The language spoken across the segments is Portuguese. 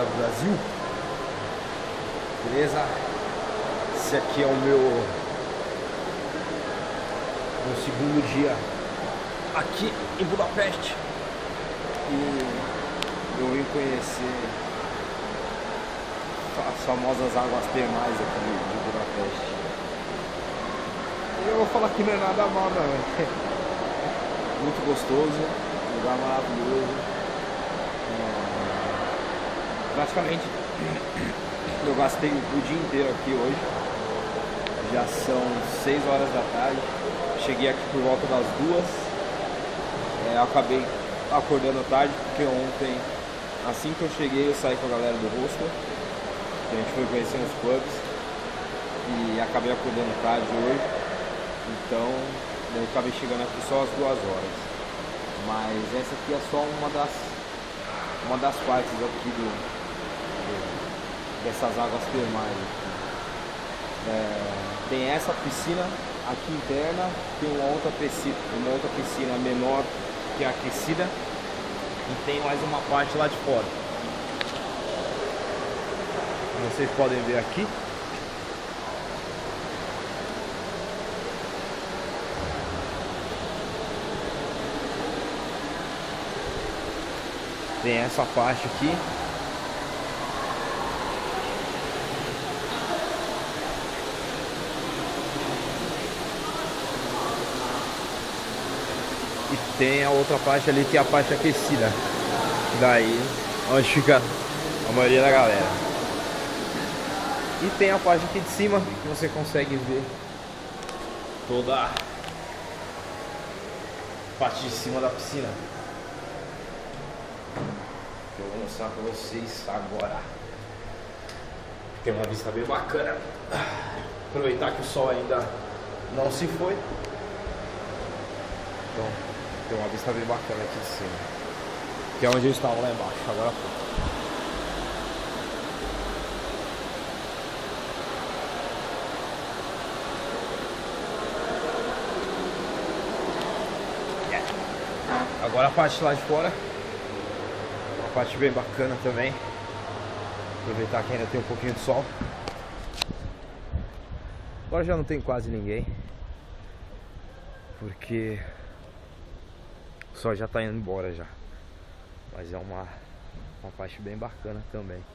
galera do Brasil. Beleza? Esse aqui é o meu segundo dia aqui em Budapeste. E eu vim conhecer as famosas águas termais aqui de Budapeste. E eu vou falar que não é nada mal, não. Muito gostoso, lugar maravilhoso. Praticamente eu gastei o dia inteiro aqui hoje. Já são 6 horas da tarde. Cheguei aqui por volta das 2. Acabei acordando tarde porque ontem, assim que eu cheguei, eu saí com a galera do hostel. A gente foi conhecer uns pubs e acabei acordando tarde hoje. Então eu acabei chegando aqui só às 2 horas. Mas essa aqui é só uma das partes aqui dessas águas termais. Tem essa piscina aqui interna, tem uma outra piscina menor que é aquecida, e tem mais uma parte lá de fora. Vocês podem ver aqui. Tem essa parte aqui. E tem a outra parte ali que é a parte aquecida. Daí onde fica a maioria da galera. E tem a parte aqui de cima que você consegue ver toda a parte de cima da piscina. Eu vou mostrar pra vocês agora. Tem uma vista bem bacana. Aproveitar que o sol ainda não se foi. Então tem uma vista bem bacana aqui de cima, que é onde eu estava lá embaixo agora há pouco. Agora a parte lá de fora, uma parte bem bacana também. Aproveitar que ainda tem um pouquinho de sol. Agora já não tem quase ninguém, porque o sol já tá indo embora já. Mas é uma parte bem bacana também.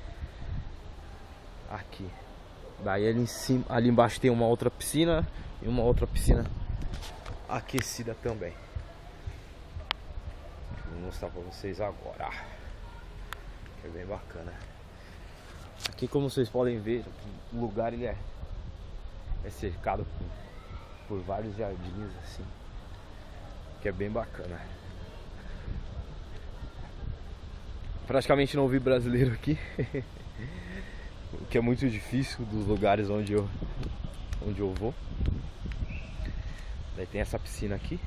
Aqui. Daí ali em cima, ali embaixo tem uma outra piscina e uma outra piscina aquecida também. Vou mostrar pra vocês agora, que é bem bacana. Aqui, como vocês podem ver, o lugar ele é cercado por vários jardins assim, que é bem bacana. Praticamente não vi brasileiro aqui, o que é muito difícil dos lugares onde eu vou. Daí tem essa piscina aqui.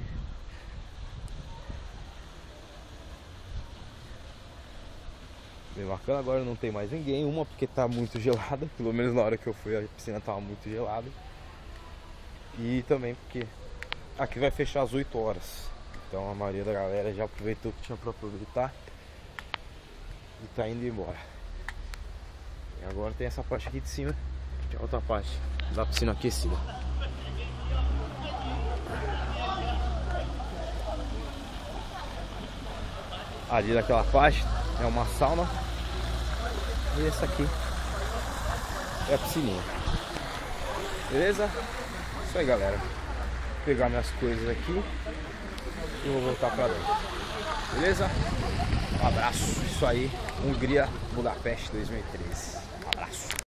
Bem bacana. Agora não tem mais ninguém, uma porque tá muito gelada, pelo menos na hora que eu fui a piscina tava muito gelada. E também porque aqui vai fechar às 8 horas. Então a maioria da galera já aproveitou o que tinha pra aproveitar e tá indo embora. E agora tem essa parte aqui de cima, que é a outra parte da piscina aquecida. Ali daquela parte é uma sauna. E essa aqui é a piscininha. Beleza? Isso aí, galera. Vou pegar minhas coisas aqui e vou voltar pra dentro. Beleza? Um abraço. Isso aí. Hungria, Budapeste 2013. Um abraço.